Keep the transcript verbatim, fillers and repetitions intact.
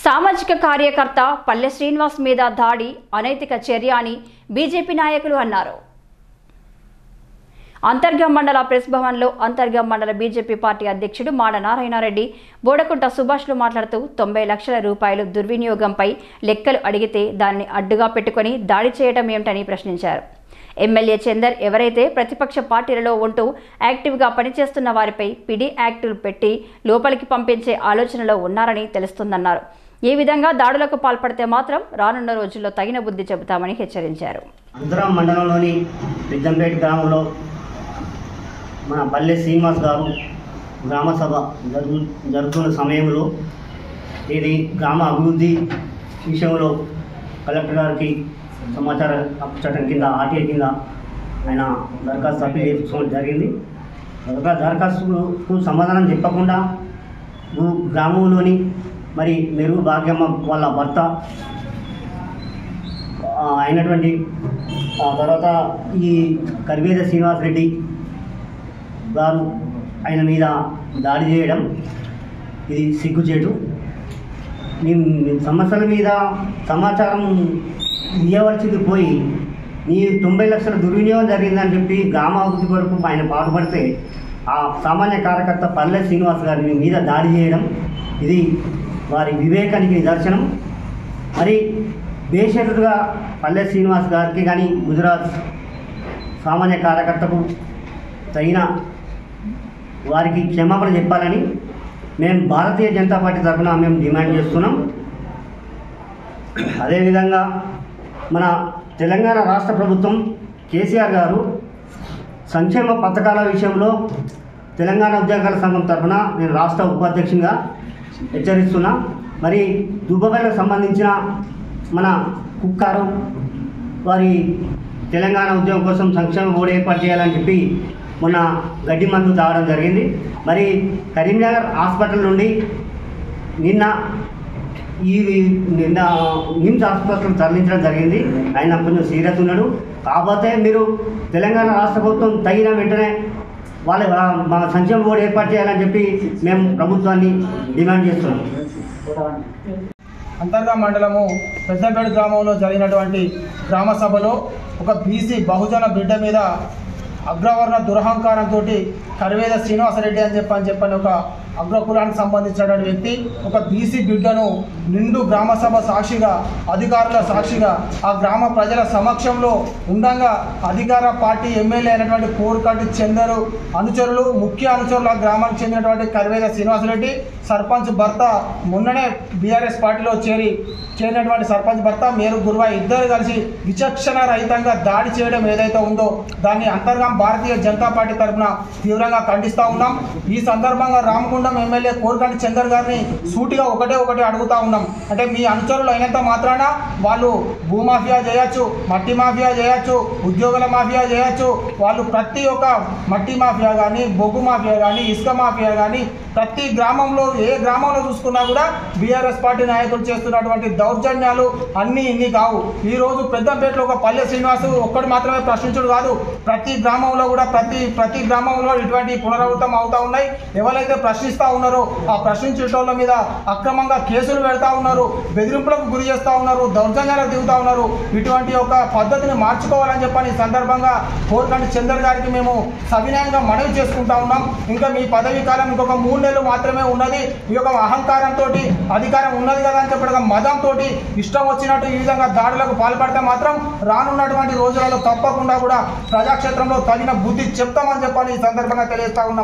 సామాజిక కార్యకర్త పల్లె శ్రీనివాస్ మీద దాడి అనైతిక చర్య అని బీజేపీ నాయకులు అన్నారు. అంతర్గం మండల ప్రెస్ భవన్లో అంతర్గం మండల బీజేపీ పార్టీ అధ్యక్షుడు మాడ నారాయణరెడ్డి బోడకుంట సుభాష్లు మాట్లాడుతూ తొంభై లక్షల రూపాయలు దుర్వినియోగంపై లెక్కలు అడిగితే దాన్ని అడ్డుగా పెట్టుకుని దాడి చేయడం ఏమిటని ప్రశ్నించారు. ఎమ్మెల్యే చందర్ ఎవరైతే ప్రతిపక్ష పార్టీలలో ఉంటూ యాక్టివ్గా పనిచేస్తున్న వారిపై పిడి యాక్టులు పెట్టి లోపలికి పంపించే ఆలోచనలో ఉన్నారని తెలుస్తుందన్నారు. ఈ విధంగా దాడులకు పాల్పడితే మాత్రం రానున్న రోజుల్లో తగిన బుద్ధి చెబుతామని హెచ్చరించారు. అంతరం మండలంలోని పెద్దంపేట గ్రామంలో మన పల్లె శ్రీనివాస్ గారు గ్రామ సభ జరుగు జరుగుతున్న సమయంలో ఇది గ్రామ అభివృద్ధి విషయంలో కలెక్టర్ గారికి సమాచార హక్కు చట్టం కింద ఆర్టీఐ కింద ఆయన దరఖాస్తు అప్పీల్ చేసుకోవడం జరిగింది. దరఖాస్తుకు సమాధానం చెప్పకుండా గ్రామంలోని మరి మెరుగు భాగ్యమ్మ వాళ్ళ భర్త అయినటువంటి తర్వాత ఈ కరివేద శ్రీనివాస్ రెడ్డి గారు ఆయన మీద దాడి చేయడం ఇది సిగ్గుచేటు. మేము సమస్యల మీద సమాచారం ఇవ్వవలసింది పోయి నీ తొంభై లక్షల దుర్వినియోగం జరిగిందని చెప్పి గ్రామాభివృద్ధి వరకు ఆయన పాటుపడితే ఆ సామాన్య కార్యకర్త పల్లె శ్రీనివాస్ గారి మీద దాడి చేయడం ఇది వారి వివేకానికి నిదర్శనం. మరి బేషరతుగా పల్లె శ్రీనివాస్ గారికి కానీ గుజరాత్ సామాన్య కార్యకర్తకు తగిన వారికి క్షమాపణ చెప్పాలని మేము భారతీయ జనతా పార్టీ తరఫున మేము డిమాండ్ చేస్తున్నాం. అదేవిధంగా మన తెలంగాణ రాష్ట్ర ప్రభుత్వం కేసీఆర్ గారు సంక్షేమ పథకాల విషయంలో తెలంగాణ ఉద్యోగాల సంఘం తరఫున నేను రాష్ట్ర ఉపాధ్యక్షునిగా హెచ్చరిస్తున్నా. మరి దుబ్బబలకు సంబంధించిన మన కుక్కారు వారి తెలంగాణ ఉద్యోగం కోసం సంక్షేమ బోర్డు ఏర్పాటు చేయాలని చెప్పి మొన్న గడ్డి మందు తాగడం జరిగింది. మరి కరీంనగర్ హాస్పిటల్ నుండి నిన్న ఈ నిన్న నిమ్స్ హాస్పిటల్ తరలించడం జరిగింది. ఆయన కొంచెం సీరియస్ ఉన్నాడు. కాకపోతే మీరు తెలంగాణ రాష్ట్ర ప్రభుత్వం తగిన వెంటనే వాళ్ళ మా సంక్షేమ బోర్డు ఏర్పాటు చేయాలని చెప్పి మేము ప్రభుత్వాన్ని డిమాండ్ చేస్తున్నాం. అంతర్గం మండలము పెద్దపేట గ్రామంలో జరిగినటువంటి గ్రామ సభలో ఒక బీసీ బహుజన బిడ్డ మీద అగ్రవర్ణ దురహంకారంతో కరివేద శ్రీనివాసరెడ్డి అని చెప్పని చెప్పని ఒక అగ్రకులానికి సంబంధించినటువంటి వ్యక్తి ఒక బీసీ బిడ్డను నిండు గ్రామ సభ సాక్షిగా అధికారుల సాక్షిగా ఆ గ్రామ ప్రజల సమక్షంలో ఉండగా అధికార పార్టీ ఎమ్మెల్యే అయినటువంటి కోరుకంటి చందరు అనుచరులు ముఖ్య అనుచరులు ఆ గ్రామానికి చెందినటువంటి కరివేద శ్రీనివాసరెడ్డి సర్పంచ్ భర్త మొన్ననే బీఆర్ఎస్ పార్టీలో చేరి చేరినటువంటి సర్పంచ్ భర్త మేరు గురువా ఇద్దరు కలిసి విచక్షణ రహితంగా దాడి చేయడం ఏదైతే ఉందో దాన్ని అంతర్గం భారతీయ జనతా పార్టీ తరఫున తీవ్రంగా ఖండిస్తూ ఉన్నాం. ఈ సందర్భంగా రామగుండం ఎమ్మెల్యే కోరుకంటి చందర్ గారిని సూటిగా ఒకటే ఒకటి అడుగుతా ఉన్నాం. అంటే మీ అనుచరులు అయినంత మాత్రాన వాళ్ళు భూమాఫియా చేయొచ్చు, మట్టి మాఫియా చేయొచ్చు, ఉద్యోగుల మాఫియా చేయొచ్చు. వాళ్ళు ప్రతి ఒక్క మట్టి మాఫియా కానీ బొగ్గు మాఫియా కానీ ఇసుక మాఫియా కానీ ప్రతి గ్రామంలో ఏ గ్రామంలో చూసుకున్నా కూడా బీఆర్ఎస్ పార్టీ నాయకులు చేస్తున్నటువంటి దౌర్జన్యాలు అన్నీ ఇన్ని కావు. ఈరోజు పెద్దంపేటలో ఒక పల్లె శ్రీనివాసు ఒక్కటి మాత్రమే ప్రశ్నించుడు కాదు, ప్రతి గ్రామంలో కూడా ప్రతి ప్రతి గ్రామంలో ఇటువంటి పునరావృతం అవుతూ ఉన్నాయి. ఎవరైతే ప్రశ్నిస్తూ ఉన్నారో ఆ ప్రశ్నించేటోళ్ళ మీద అక్రమంగా కేసులు పెడతా ఉన్నారు, బెదిరింపులకు గురి చేస్తూ ఉన్నారు, దౌర్జన్యాలకు దిగుతూ ఉన్నారు. ఇటువంటి ఒక పద్ధతిని మార్చుకోవాలని చెప్పని ఈ సందర్భంగా కోరుకంటి చందర్ గారికి మేము సవినయంగా మనవి చేసుకుంటా ఉన్నాం. ఇంకా మీ పదవీ కాలం ఇంకొక మూడు నెలలు మాత్రమే ఉన్నది. ఈ యొక్క అహంకారంతో అధికారం ఉన్నది కదా అని చెప్పడం మదంతో ఇష్టం వచ్చినట్టు ఈ విధంగా దాడులకు పాల్పడితే మాత్రం రానున్నటువంటి రోజులలో తప్పకుండా కూడా ప్రజాక్షేత్రంలో తగిన బుద్ధి చెప్తామని చెప్పని ఈ సందర్భంగా తెలియజేస్తా ఉన్నాం.